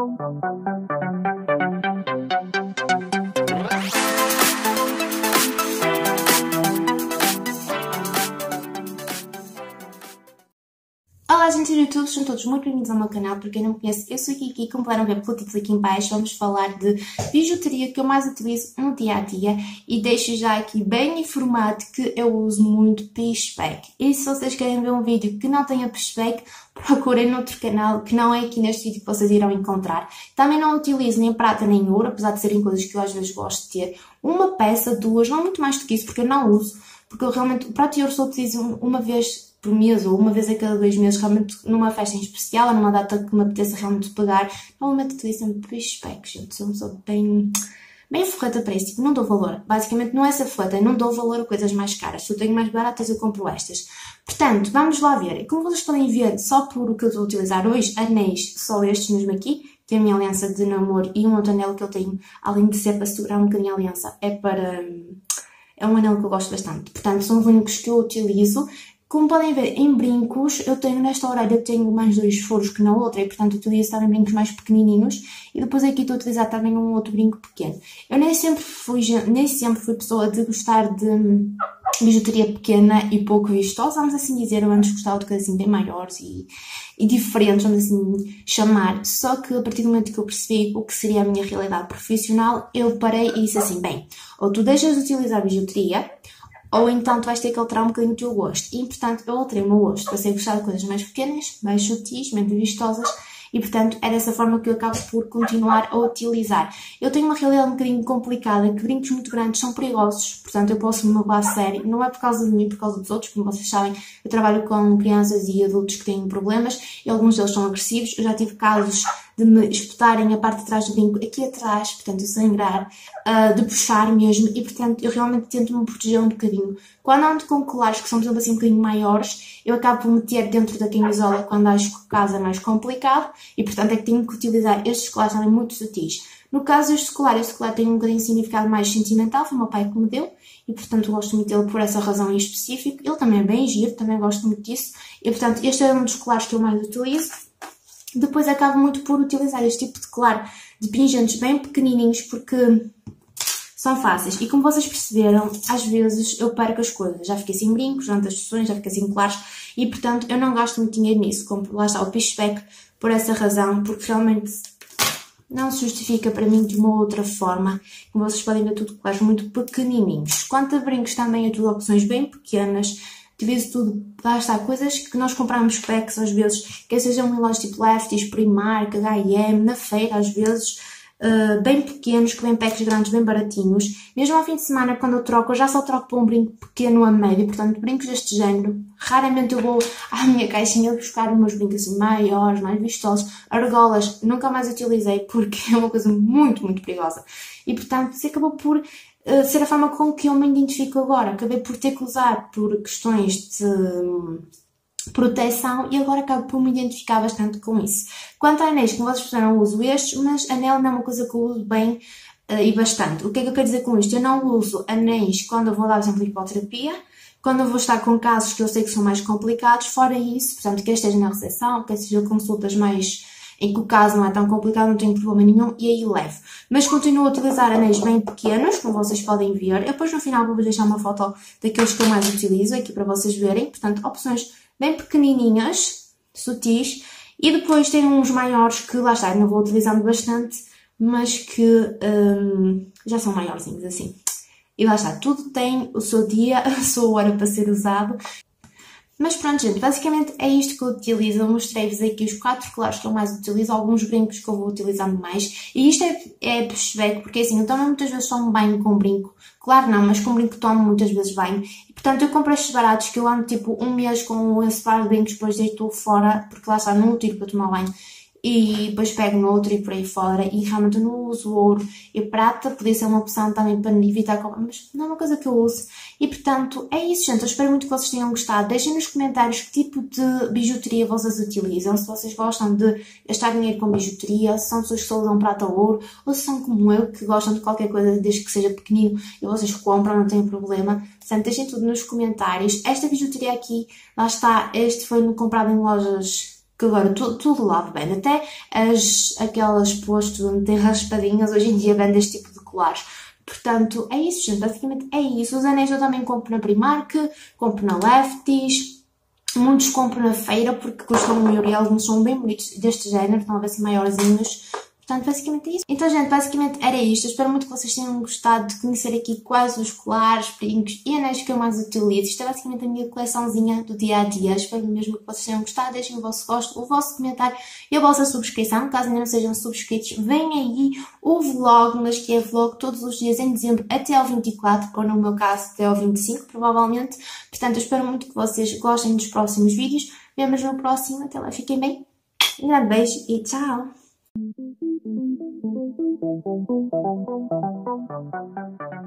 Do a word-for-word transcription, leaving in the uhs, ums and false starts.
Olá gente do YouTube, sejam todos muito bem-vindos ao meu canal. Para quem não me conhece, eu sou a Kiki, como puderam ver pelo título aqui em baixo, vamos falar de bijuteria que eu mais utilizo no dia-a-dia e deixo já aqui bem informado que eu uso muito Pishback. E se vocês querem ver um vídeo que não tenha Pishback, procurem noutro canal, que não é aqui neste vídeo que vocês irão encontrar. Também não utilizo nem prata nem ouro, apesar de serem coisas que eu às vezes gosto de ter. Uma peça, duas, não muito mais do que isso, porque eu não uso, porque eu realmente, o prata e ouro só utilizo uma vez por mês ou uma vez a cada dois meses, realmente numa festa em especial ou numa data que me apeteça realmente pegar. Normalmente utilizo sempre Pishback, gente, sou uma pessoa bem, bem forreta para isso, tipo, não dou valor. Basicamente não é essa forreta, não dou valor a coisas mais caras. Se eu tenho mais baratas eu compro estas. Portanto, vamos lá ver. E como vocês podem ver, só por o que eu estou a utilizar hoje, anéis, só estes mesmo aqui, que é a minha aliança de namoro e um outro anel que eu tenho, além de ser para segurar um bocadinho a aliança, é para... é um anel que eu gosto bastante. Portanto, são os únicos que eu utilizo. Como podem ver, em brincos, eu tenho nesta orelha tenho mais dois furos que na outra e, portanto, utilizo também brincos mais pequenininhos. E depois aqui estou a utilizar também um outro brinco pequeno. Eu nem sempre fui, nem sempre fui pessoa de gostar de bijuteria pequena e pouco vistosa, vamos assim dizer. Eu antes gostava de coisas assim bem maiores e, e diferentes, vamos assim chamar. Só que a partir do momento que eu percebi o que seria a minha realidade profissional, eu parei e disse assim, bem, ou tu deixas de utilizar bijuteria, ou então tu vais ter que alterar um bocadinho o teu gosto. E, portanto, eu alterei o meu gosto. Passei a gostar de coisas mais pequenas, mais sutis, menos vistosas. E, portanto, é dessa forma que eu acabo por continuar a utilizar. Eu tenho uma realidade um bocadinho complicada, que brincos muito grandes são perigosos. Portanto, eu posso me magoar a sério. Não é por causa de mim, é por causa dos outros. Como vocês sabem, eu trabalho com crianças e adultos que têm problemas. E alguns deles são agressivos. Eu já tive casos de me espetarem a parte de trás do brinco aqui atrás, portanto, sangrar, uh, de puxar mesmo, e portanto, eu realmente tento me proteger um bocadinho. Quando ando com colares que são, por exemplo, assim um bocadinho maiores, eu acabo por meter dentro da camisola quando acho que o caso é mais complicado, e portanto é que tenho que utilizar estes colares também muito sutis. No caso deste colar, este colar tem um bocadinho de significado mais sentimental, foi o meu pai que me deu, e portanto gosto muito dele por essa razão em específico. Ele também é bem giro, também gosto muito disso, e portanto este é um dos colares que eu mais utilizo. Depois acabo muito por utilizar este tipo de colar de pingentes bem pequenininhos porque são fáceis. E como vocês perceberam, às vezes eu perco as coisas. Já fiquei sem brincos durante as sessões, já fiquei sem colares e, portanto, eu não gasto muito dinheiro nisso. Compro, lá está, o Pishback por essa razão, porque realmente não se justifica para mim de uma outra forma. Como vocês podem ver, tudo colares muito pequenininhos. Quanto a brincos também, é tudo opções bem pequenas. Utilizo tudo, lá está, coisas que nós compramos packs às vezes, quer sejam em lojas tipo Lefties, Primark, H e M, na feira às vezes, uh, bem pequenos, que vêm packs grandes, bem baratinhos. Mesmo ao fim de semana, quando eu troco, eu já só troco para um brinco pequeno a médio, portanto, brincos deste género. Raramente eu vou à minha caixinha buscar os meus brincos assim maiores, mais vistosos. Argolas, nunca mais utilizei, porque é uma coisa muito, muito perigosa. E, portanto, se acabou por Uh, ser a forma com que eu me identifico agora. Acabei por ter que usar por questões de um, proteção e agora acabo por me identificar bastante com isso. Quanto a anéis, como vocês perceberam, eu uso estes, mas anel não é uma coisa que eu uso bem uh, e bastante. O que é que eu quero dizer com isto? Eu não uso anéis quando eu vou dar, por exemplo, hipoterapia, quando eu vou estar com casos que eu sei que são mais complicados. Fora isso, portanto, quer esteja na recepção, quer seja consultas mais em que o caso não é tão complicado, não tenho problema nenhum e aí levo. Mas continuo a utilizar anéis bem pequenos, como vocês podem ver. Eu depois no final vou-vos deixar uma foto daqueles que eu mais utilizo aqui para vocês verem. Portanto, opções bem pequenininhas, sutis. E depois tem uns maiores que, lá está, eu não vou utilizando bastante, mas que hum, já são maiorzinhos assim. E lá está, tudo tem o seu dia, a sua hora para ser usado. Mas pronto, gente, basicamente é isto que eu utilizo. Eu mostrei-vos aqui os quatro colares que eu mais utilizo, alguns brincos que eu vou utilizando mais. E isto é, é Pishback, porque assim, eu tomo muitas vezes tomo banho com brinco. Claro não, mas com brinco tomo muitas vezes banho. E portanto eu compro estes baratos que eu ando tipo um mês com esse par de brincos, depois deito fora, porque lá está, não o tiro para tomar banho. E depois pego no outro e por aí fora, e realmente eu não uso ouro e prata, podia ser uma opção também para evitar, mas não é uma coisa que eu uso. E portanto, é isso, gente, eu espero muito que vocês tenham gostado. Deixem nos comentários que tipo de bijuteria vocês utilizam, se vocês gostam de gastar dinheiro com bijuteria, se são pessoas que só usam prata ou ouro, ou se são como eu, que gostam de qualquer coisa desde que seja pequenino e vocês compram, não tem problema. Portanto, deixem tudo nos comentários. Esta bijuteria aqui, lá está, este foi comprado em lojas que agora tudo, tudo lado bem, até as, aquelas postos onde tem raspadinhas, hoje em dia vendem este tipo de colares. Portanto, é isso, gente, basicamente é isso. Os anéis eu também compro na Primark, compro na Lefties, muitos compro na feira porque custam um euro e alguns são bem bonitos deste género, estão a ver assim maiorzinhos. Portanto, basicamente é isso. Então, gente, basicamente era isto. Eu espero muito que vocês tenham gostado de conhecer aqui quais os colares, brincos e anéis que eu mais utilizo. Isto é basicamente a minha coleçãozinha do dia a dia. Espero mesmo que vocês tenham gostado. Deixem o vosso gosto, o vosso comentário e a vossa subscrição. Caso ainda não sejam subscritos, vem aí o vlog, mas que é vlog todos os dias em dezembro até ao vinte e quatro, ou no meu caso até ao vinte e cinco, provavelmente. Portanto, eu espero muito que vocês gostem dos próximos vídeos. Vemos no próximo. Até lá, fiquem bem. Um grande beijo e tchau!